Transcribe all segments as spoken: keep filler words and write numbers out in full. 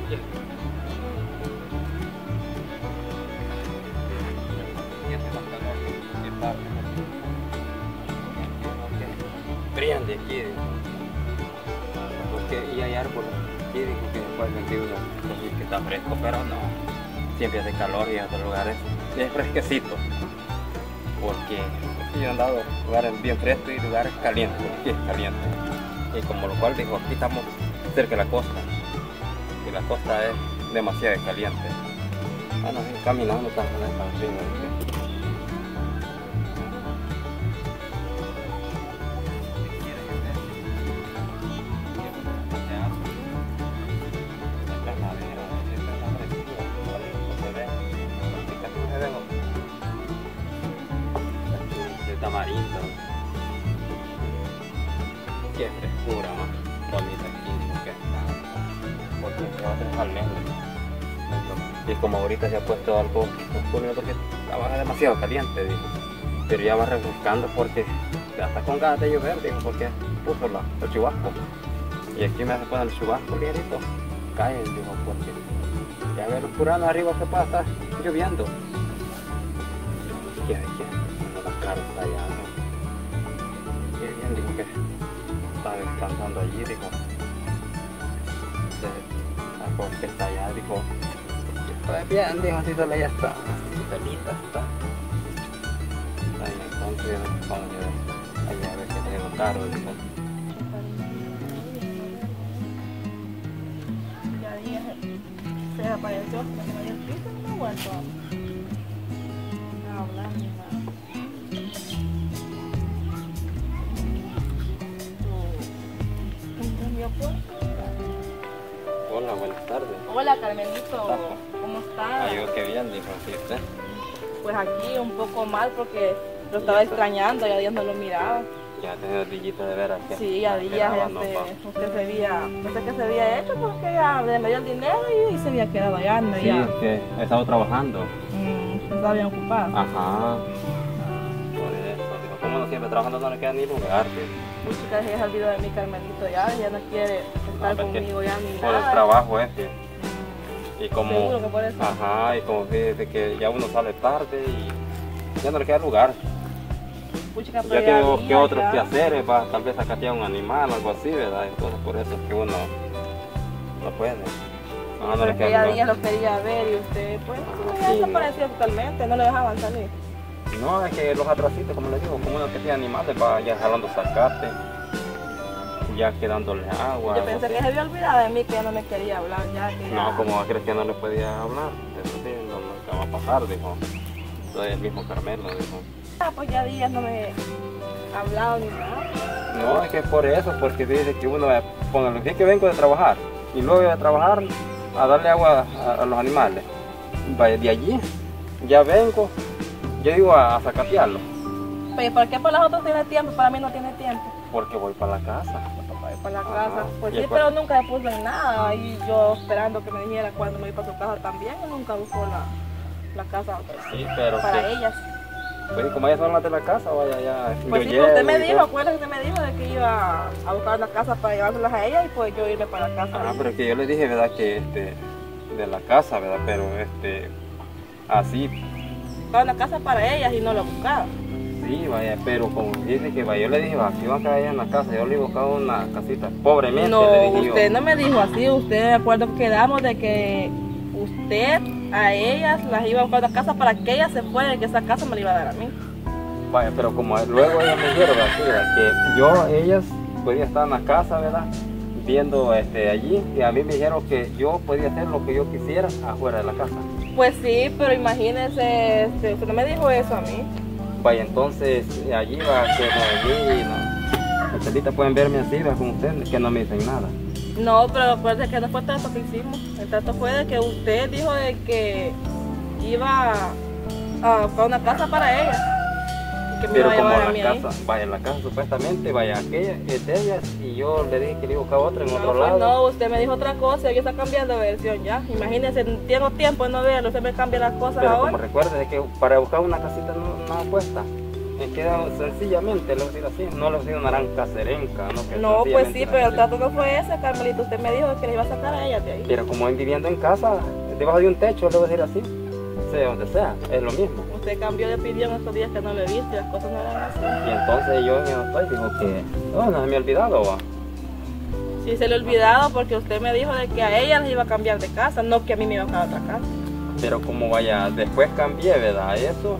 Yeah. Brillan de aquí, porque y hay árboles aquí, dijo que después sentí uno que está fresco, pero no, siempre hace calor y en otros lugares es fresquecito, porque yo he andado en lugares bien frescos y lugares calientes, aquí es caliente, y como lo cual dijo, aquí estamos cerca de la costa, y la costa es demasiado caliente. Bueno, sí, caminando también para arriba. Tamarindo, qué frescura más bonita aquí, que está, porque se va a hacer almendras. Y como ahorita se ha puesto algo oscuro porque estaba demasiado caliente, dijo, pero ya va refrescando porque ya está con ganas de llover, dijo, porque puso la, el chubasco. Y aquí me hace poner el chubasco ligerito, cae, dijo, porque ya ve los puranos arriba que pueda estar lloviendo. ¿Qué hay que? Claro, está allá, ¿no? Qué bien, dijo que está descansando allí, dijo. La cosa que está allá, dijo. Está bien, dijo, así solo ya está. Solita está. Ahí entonces, vamos a ver. Allá a ver que tiene lo caro, dijo. Ya dije, se desapareció, se me dio el piso y no ha vuelto a hablar ni nada. Hola, buenas tardes. Hola Carmelito, ¿cómo estás? Ay, qué bien, dijo, ¿sí usted? Pues aquí un poco mal porque lo estaba extrañando, ya días no lo miraba. Ya tenía dillita de veras que Sí, ya días este, usted se había, no sé qué se había hecho porque ya me dio el dinero y, y se había quedado allá, ¿no? Sí, ya. es que he estado trabajando. Mm, estaba bien ocupado. Ajá. Por eso, dijo, como no siempre trabajando no le queda ni lugar, tío. Mucha gente se olvidó de mí, Carmelito, ya, ya no quiere estar No, conmigo ya ni por nada. el trabajo ese. Y como, Seguro que por eso. ajá, y como fíjese que ya uno sale tarde y ya no le queda lugar. Puchica, Ya pero tengo día, que otros ya. quehaceres, va, tal vez sacatear un animal o algo así, ¿verdad? Entonces por eso es que uno no puede. Ajá, no Pero le es que queda ya lugar. días lo quería ver y usted, pues, ya Sí, desapareció totalmente, no le dejaban salir. No, es que los atrasitos, como les digo, como uno que tiene animales, va ya jalando zacate, ya quedándole agua. Yo algo pensé así. que se había olvidado de mí, que ya no me quería hablar, ya que ya... No, como crees que no le podía hablar, eso sí, no, no te va a pasar, dijo. Soy el mismo Carmelo, dijo. Ah, pues ya días no me ha hablado ni nada. No, es que es por eso, porque dice que uno, con el día que vengo de trabajar, y luego de trabajar a darle agua a, a los animales, vaya, de allí, ya vengo, yo digo a, a zacatearlo, Pues, ¿por qué para los otros tiene tiempo? Para mí no tiene tiempo. porque voy para la casa. Para ir para la Ajá. casa. Pues Y sí, después- pero nunca me puso en nada. Y yo esperando que me dijera cuándo me iba para su casa también. Y nunca buscó la, la casa Sí, pero para que, ellas. pues, como ellas son las de la casa, vaya, ya, Pues yo sí, pues usted me llego y dijo, todo. acuérdate que usted me dijo de que iba a buscar una casa para llevárselas a ella y pues yo irme para la casa. Ah, pero es que yo le dije, ¿verdad? Que este, de la casa, ¿verdad? Pero este, así, Buscar una casa para ellas y no la buscaba. sí, vaya, pero como dice que vaya, yo le dije, va, aquí van a caer en la casa, yo le he buscado una casita, pobremente, No, le dije usted yo. no me dijo así, usted de acuerdo que quedamos de que usted a ellas las iba a buscar una casa para que ellas se fueran, que esa casa me la iba a dar a mí. Vaya, pero como luego ellas me dijeron, ¿verdad? Sí, ¿verdad? Que yo, ellas, podía estar en la casa, ¿verdad? Viendo este, allí, y a mí me dijeron que yo podía hacer lo que yo quisiera afuera de la casa. Pues sí, pero imagínese, este, usted no me dijo eso a mí. Vaya, entonces allí va a ser allí, no. Ustedes pueden verme así, ¿verdad? Con ustedes, que no me dicen nada. No, pero acuérdese que no fue el trato que hicimos. El trato fue de que usted dijo de que iba a buscar una casa para ella. Y que me Pero iba a como llevar a la mí ahí. casa, vaya, la casa supuestamente, vaya, aquella es de ellas, y yo le dije que le iba a buscar otra en No, otro pues lado. no, usted me dijo otra cosa y ya está cambiando de versión ya. Imagínese, tengo tiempo de no verlo, usted me cambia las cosas Pero ahora. como recuerde que para buscar una casita no, no cuesta. Es que sencillamente, le voy a decir así, no le voy a decir una gran cacerenca, ¿no? Que No, pues sí, sencillamente pero el así. trato que fue ese, Carmelito, usted me dijo que le iba a sacar a ella de ahí. Pero como en viviendo en casa, debajo de un techo, le voy a decir así, sea donde sea, es lo mismo. Usted cambió de opinión estos días que no lo he visto y las cosas no eran así. Y entonces yo no estoy, digo que, oh, no se me ha olvidado, va. Sí, se le ha olvidado porque usted me dijo de que a ella les iba a cambiar de casa, no que a mí me iba a quedar otra casa. Pero como vaya, después cambié, ¿verdad? Eso.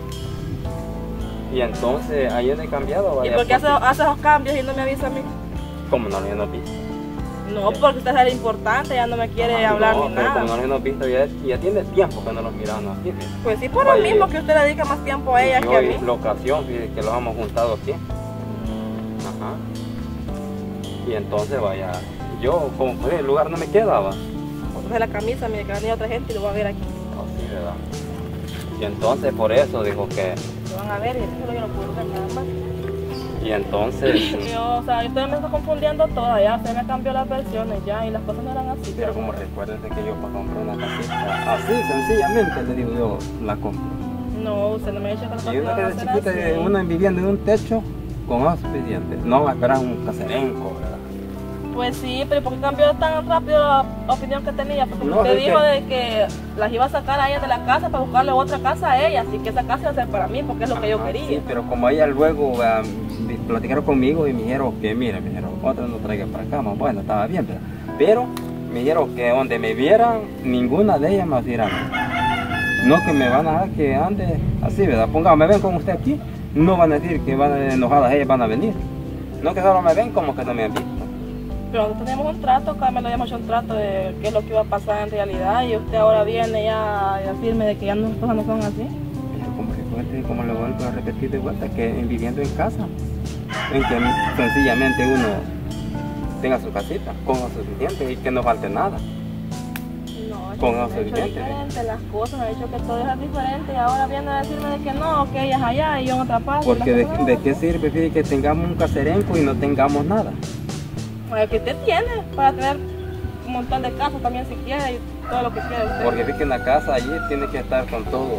Y entonces ahí es de cambiado, ¿Y vaya. por qué hace, hace esos cambios y no me avisa a mí? Como no lo hemos visto. No, porque usted es el importante, ya no me quiere Ah, hablar no, ni pero nada. como no lo hemos visto, ya, ya tiene tiempo que no los miramos así. ¿sí? Pues sí, por Vaya, lo mismo que usted le dedica más tiempo a ella y que a hoy mí. la ocasión fíjate, que los hemos juntado aquí. Ajá. Y entonces vaya, yo como pues, el lugar no me quedaba. Entonces la camisa, mire que va a venir otra gente y lo va a ver aquí. Así, ¿verdad? Y entonces por eso dijo que, Lo van a ver y eso es lo que no puedo ver nada más. y entonces, Yo, o sea, usted me está confundiendo toda, ya, usted me cambió las versiones ya y las cosas no eran así. pero como recuérdese que yo para comprar una casita, así sencillamente le digo yo, la compro. No, usted no me ha dicho que las Y cosas uno no que van de a ser chiquita, así. uno viviendo en un techo, con más suficiente. No va a esperar un caserenco, ¿verdad? Pues sí, pero ¿por qué cambió tan rápido la opinión que tenía? Porque No, usted es dijo que- de que las iba a sacar a ellas de la casa para buscarle otra casa a ellas, así que esa casa iba a ser para mí, porque es lo que yo Ajá, quería. Sí, pero como ella luego um, platicaron conmigo y me dijeron que, mira, me dijeron, otra no traiga para acá, más bueno, estaba bien, ¿verdad? Pero me dijeron que donde me vieran, ninguna de ellas me dirán. No que me van a dejar que ande así, ¿verdad? Pongamos, me ven con usted aquí, no van a decir que van a enojadas, ellas van a venir. No que solo me ven como que no me han visto. Pero nosotros teníamos un trato, Carmen lo habíamos hecho un trato de qué es lo que iba a pasar en realidad y usted ahora viene ya a firme de que ya no, las cosas no son así. Pero como recuerde, como le vuelvo a repetir de vuelta, que en viviendo en casa, en que sencillamente uno tenga su casita, con lo suficiente y que no falte nada. No, es que Con me ha eso hecho evidente. diferente las cosas, me ha dicho que todo es diferente y ahora viene a decirme de que no, que ella es allá y yo en otra parte. Porque Las de, cosas no de son qué así. sirve fíjate, que tengamos un caserenco y no tengamos nada. Pues que usted tiene para tener un montón de casas también si quiere y todo lo que quiera usted. Porque vi que en la casa allí tiene que estar con todo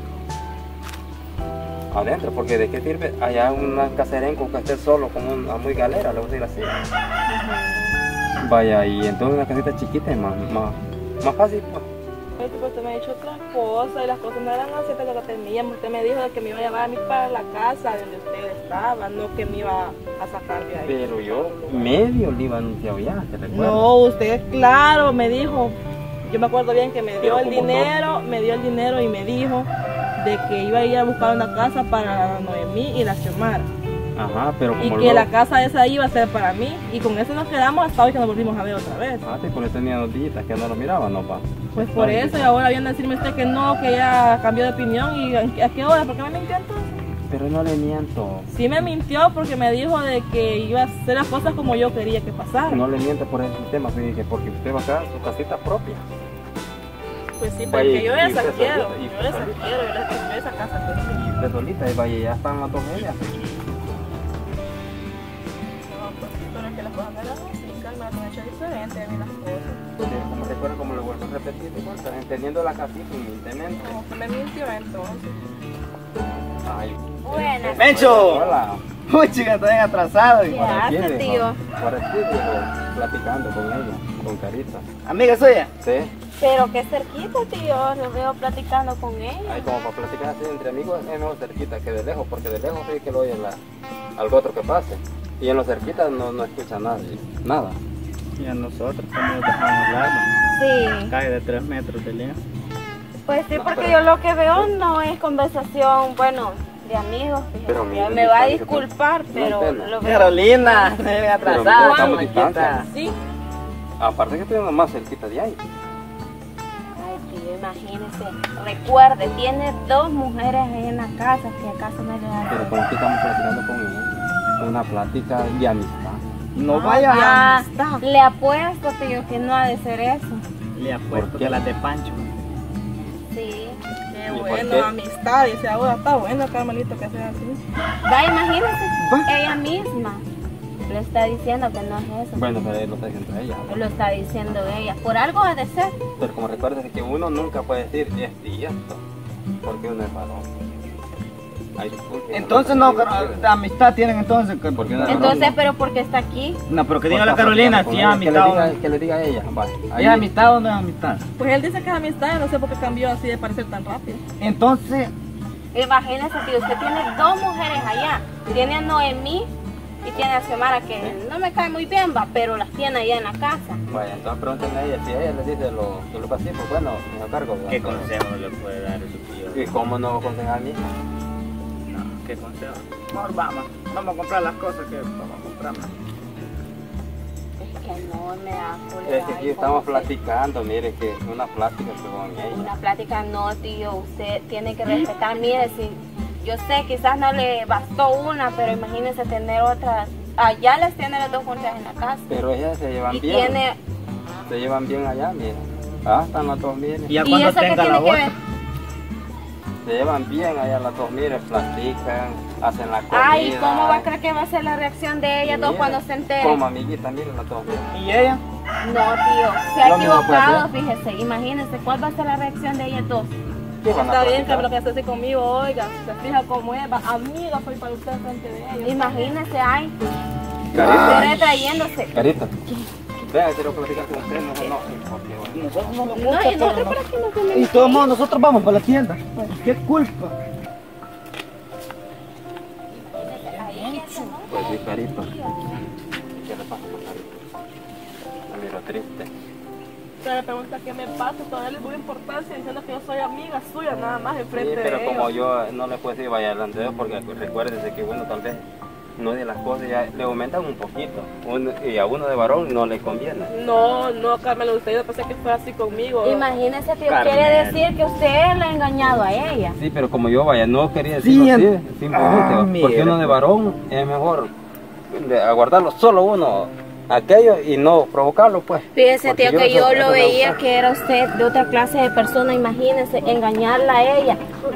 adentro, porque de qué sirve allá un caserenco que esté solo como una muy galera, le voy a decir así. Ujú. Vaya, y entonces una casita chiquita es más, más, más fácil. Pues. Ay, pues usted me ha dicho otras cosas y las cosas no eran así de lo que teníamos. Usted me dijo de que me iba a llevar a mí para la casa donde usted estaba, no que me iba a sacar de ahí. Pero yo medio le iba a anunciar ya, ¿te recuerdas? No, usted claro me dijo, yo me acuerdo bien que me dio Pero el como dinero, me dio el dinero y me dijo de que iba a ir a buscar una casa para Noemí y la Xiomara. Ajá, pero como Y que luego- la casa esa iba a ser para mí. Y con eso nos quedamos hasta hoy que nos volvimos a ver otra vez. Ah, sí, porque tenía dos días que no lo miraba, no pa. Pues por eso, y ahora viene a decirme usted que no, que ya cambió de opinión. ¿Y a qué hora? ¿Por qué me mintió entonces? Pero no le miento. Sí me mintió porque me dijo de que iba a hacer las cosas como yo quería que pasaran. No le miento por ese sistema, fíjate, porque usted va a quedar en su casita propia. Pues sí, Vaya, porque yo y esa usted quiero. solita, y Yo usted esa solita. quiero, yo esa, esa casa quiero. Y usted solita, y vaya, ya están las dos ellas. No, pues, pero es que las cosas no eran así, Carmen, me han hecho diferente a mí las cosas. Pero como recuerdo, como lo vuelvo a repetir, igual, entendiendo la casita humildemente. Como que me mintió entonces. Ay, Buenas. ¡Mencho! hola. Uy, chica, está bien atrasado. ¿Qué Por aquí, hace, dijo. tío? Por aquí, dijo, platicando con ella, con Carita. ¿Amiga suya? Sí. Pero qué cerquita, tío. Lo veo platicando con ella. Ay, como para platicar así entre amigos es mejor cerquita que de lejos, porque de lejos sí que lo oye la, algo otro que pase. Y en los cerquitas no, no escucha nadie, nada. Y a nosotros como nos dejamos hablar, Sí. cae de tres metros de lejos. Pues sí, No, porque pero- yo lo que veo no es conversación, bueno, de amigos. fíjate. Pero Ya mira, me va a dice, disculpar, no pero entiendo. lo veo. Carolina, está bien Pero atrasada. mira, estamos aquí distancia. está. Sí, Aparte que estoy más cerquita de ahí. Ay, tío, imagínese. Recuerde, tiene dos mujeres ahí en la casa, que acaso no le da. Pero como aquí estamos platicando con ella, una plática de amistad. No vaya Ah, amistad. le apuesto, tío, que no ha de ser eso. Le apuesto ¿Por qué? que las de Pancho. Sí. qué ¿Y por bueno, qué? amistad. Dice ahora, está bueno, Carmelito, que sea así. Va, imagínese. Va. Ella misma le está diciendo que no es eso. Bueno, pero él lo está diciendo ella. Lo está diciendo ella. Por algo ha de ser. Pero como recuerdas que uno nunca puede decir esto y esto, porque uno es varón. Ay, disculpe, Entonces no, no, de amistad tienen entonces. que- ¿Por qué no? Entonces, ¿pero por qué está aquí? No, pero que diga Pues la Carolina, con si es ella, amistad Que o le no. diga, que le diga a ella. Vale. Ahí- ¿Es amistad o no es amistad? Pues él dice que es amistad, no sé por qué cambió así de parecer tan rápido. Entonces, Imagínese que usted tiene dos mujeres allá. Tiene a Noemí y tiene a Xiomara, que no me cae muy bien, va, pero las tiene allá en la casa. Vaya, entonces pregúntenle a ella. Si ella le dice lo que lo pasé, pues bueno, me hago cargo. ¿verdad? ¿qué consejo le puede dar su tío? ¿Y cómo no aconsejar a mi hija? No, ¿qué consejo? Mejor vamos, vamos a comprar las cosas que vamos a comprar. Es que no me da Es que aquí estamos platicando, mire, que es una plática según ella. Una plática no, tío, usted tiene que respetar, mire, si yo sé quizás no le bastó una, pero imagínese tener otras, allá les tiene las dos juntas en la casa. Pero ellas se llevan Y bien. tiene, Se llevan bien allá, mire. Ah, están las dos, mire. Y ya ¿y cuando eso qué tenga la tiene que otra. ver? Se llevan bien allá las dos, mire, platican, hacen la comida. Ay, ¿cómo va a creer que va a ser la reacción de ellas dos Mire, cuando se entere? Como amiguita, mire las dos, mire. ¿Y ella? No, tío, se ha Lo mismo puede equivocado, fíjese, imagínese, ¿cuál va a ser la reacción de ellas dos? ¿Qué van a Está bien que platicar? lo que hace así conmigo, oiga, se fija cómo es, va, amiga soy para usted frente de ella. Imagínese, ay, Carita, usted retrayéndose. Carita. Vea, quiero platicar con usted, no se enoje, porque bueno. Nosotros no nos No, gusta, y nosotros pero por aquí no no. tenemos. Y de todos modos, nosotros vamos para la tienda. ¿Qué culpa? Pues sí, Carito. ¿Qué le pasa con Carito? Me miro triste. Usted me pregunta qué me pasa, todavía le doy importancia diciendo que yo soy amiga suya, nada más Sí, enfrente pero de como ellos. yo no le puedo decir vaya delante de Dios, porque recuérdese que bueno, tal vez no de las cosas ya le aumentan un poquito. Uno- y a uno de varón no le conviene. No, no, Carmelo, usted yo pensé que fue así conmigo. Imagínese, tío, Carmen. quiere decir que usted la ha engañado a ella. Sí, pero como yo vaya, no quería Sí, decirlo en- así, simplemente, Ah, va, mira, porque uno de pues. varón es mejor de aguardarlo solo uno aquello y no provocarlo, pues. Fíjese, Porque tío, que yo eso- lo eso me veía gusta. que era usted de otra clase de persona, imagínese, engañarla a ella.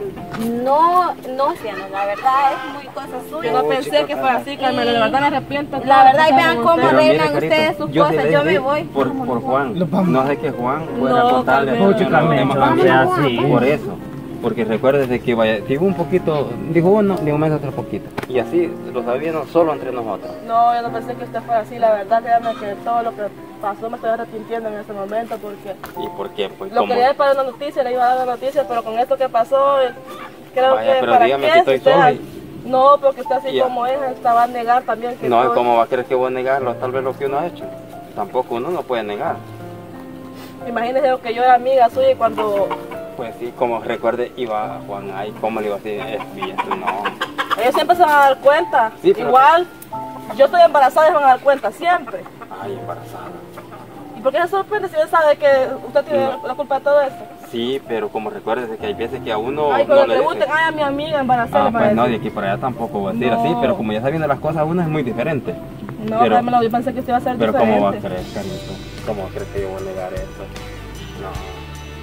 No, no, Ciano, la verdad es muy cosa Yo suya. no Oh, pensé chica, que fuera así, Carmelo, de verdad me arrepiento. La verdad, y vean Con cómo usted. Pero mire, arreglan Carito, ustedes sus yo sí cosas, le yo me dije voy. Por, por Juan. Lo vamos. No sé que Juan fuera No, a contarle Carmelo. los Carmelo, temas no familiares. sea así. Por eso. Porque recuérdese que vaya, digo un poquito, dijo uno, digo menos otro poquito. Y así lo sabíamos solo entre nosotros. No, yo no pensé que usted fuera así, la verdad, créanme que todo lo que pasó me estoy arrepintiendo en ese momento porque ¿Y por qué? Pues lo como... quería para una noticia, le iba a dar la noticia, pero con esto que pasó, eh, creo Vaya, que pero para dígame qué que estoy usted- solo y- No, porque usted así Ya. como es, hasta va a negar también que No, todo- ¿cómo va a querer que vos negarlo? Tal vez lo que uno ha hecho. Tampoco uno no puede negar. Imagínese que yo era amiga suya y cuando Pues sí, como recuerde, iba Juan ahí, ¿cómo le iba a decir? Espía, no. ellos siempre se van a dar cuenta, Sí, pero- igual yo estoy embarazada y se van a dar cuenta siempre. Ay, embarazada. ¿Y por qué se sorprende si usted sabe que usted tiene No. la culpa de todo esto? Sí, pero como recuérdese que hay veces que a uno Ay, no cuando le le pregunten, dicen. ay, a mi amiga embarazada, Ah, le va a pues no, de decir. aquí para allá tampoco voy a decir No. así, pero como ya sabiendo las cosas, uno es muy diferente. No, pero- Carmelo, yo pensé que usted iba a ser Pero diferente. ¿cómo va a creer, Carito? ¿Cómo va a creer que yo voy a negar eso? No.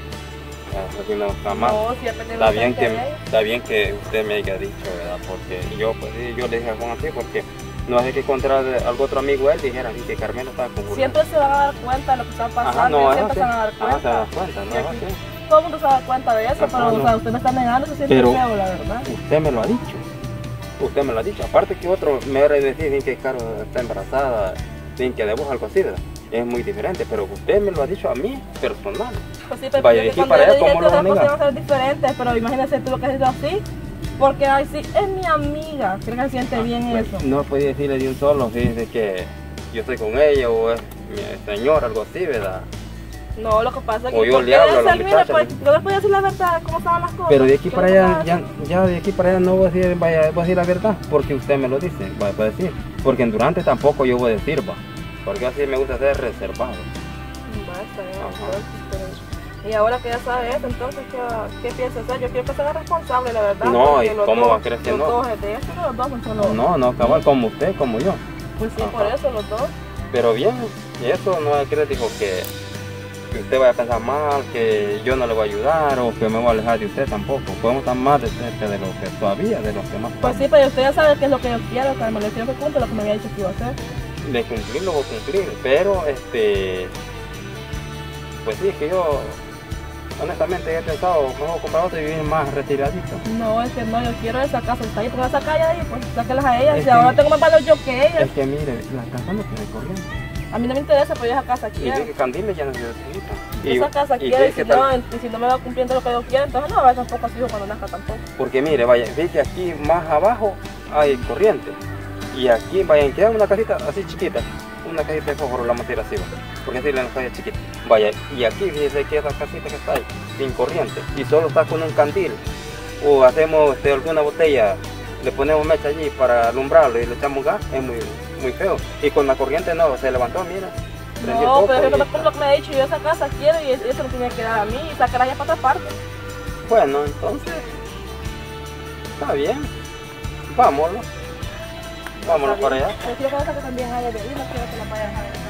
Eso sí no está mal. No, si apenas Está lo bien saqué que, de ella. está bien que usted me haya dicho, ¿verdad? Porque yo, pues sí, yo le dije a Juan así, porque no hace que encontrar algún otro amigo él dijera así que Carmelo estaba con Julián. Siempre se van a dar cuenta de lo que está pasando, Ajá, no, ellos es siempre así. se van a dar Ajá, se cuenta. da cuenta, no Y es aquí así. todo el mundo se da cuenta de eso, Ajá, pero o no. sea, usted me está negando, se siente Pero- feo, la verdad. Usted me lo ha dicho. Usted me lo ha dicho. Aparte que otro me va a decir bien que Caro está embarazada, bien que de vos algo así, ¿verdad? Es muy diferente, pero usted me lo ha dicho a mí, personal. Pues sí, pero Vaya, yo de que aquí cuando para yo allá, le dije ¿cómo que lo va a otras cosas negar? iban a ser diferentes, pero imagínese tú lo que has dicho así, porque ay sí, es mi amiga, creo que se siente bien Pues, eso. no podía decirle de un solo, fíjese que yo estoy con ella o es mi señor, algo así, ¿verdad? No, lo que pasa es que O yo ¿por le qué hablo a la decir, mire, muchacha, pues, no le podía decir la verdad, cómo estaban las cosas. Pero de aquí ¿Qué para le allá, pasaba? ya, ya de aquí para allá no voy a decir, vaya, voy a decir la verdad, porque usted me lo dice, vaya a decir. Porque en durante tampoco yo voy a decir, va. Porque así me gusta ser reservado. Basta, ya, Ajá. entonces, pero- Y ahora que ya sabe eso, entonces, ¿qué, qué piensa hacer? Yo quiero que sea responsable, la verdad. No, porque ¿y los cómo dos- va a creer que los no? dos es de eso, los dos son solo. No, no, cabal, como usted, como yo. Pues sí, Ajá. por eso, los dos. Pero bien, y eso no es que dijo que, que usted vaya a pensar mal, que yo no le voy a ayudar o que me voy a alejar de usted tampoco. Podemos estar más de cerca de lo que todavía, de lo que más. Pues sí, pero usted ya sabe qué es lo que yo quiero, Carmen. Yo quiero que cumpla lo que me había dicho que iba a hacer. De cumplir lo voy a cumplir, pero este. Pues sí, es que yo honestamente he pensado, mejor comprar otro y vivir más retiradito. No, es que no, yo quiero esa casa, está ahí, ponga esa calle ahí, pues sáquelas a ellas. Es Si que- ahora tengo más valor yo que ellas. Es que mire, la casa no tiene corriente. A mí no me interesa, pero yo esa casa Y quiero. ve que Candiles ya no se necesita. Esa casa y quiero, ve y que si, tal- no, y si no me va cumpliendo lo que yo quiero, entonces no va a haber tampoco a su hijo cuando nazca tampoco. Porque mire, vaya, ve que aquí más abajo hay corriente. Y aquí, vayan, queda una casita así chiquita. Una casita de fósforo la vamos a tirar así, va. Porque así la calle chiquita. Vaya, y aquí fíjese que esa casita que está ahí, sin corriente. Y solo está con un candil. O hacemos este, alguna botella, le ponemos mecha allí para alumbrarlo y le echamos gas, es muy, muy feo. Y con la corriente no, se levantó, mira. prendió No, el pero foco eso no y- me cumple lo que me ha dicho, yo esa casa quiero y eso no tiene que dar a mí y sacarla ya para otra parte. Bueno, entonces, está bien. Vámonos. Vámonos para allá. Yo quiero que también haya de ahí, no quiero que la vaya a dejar.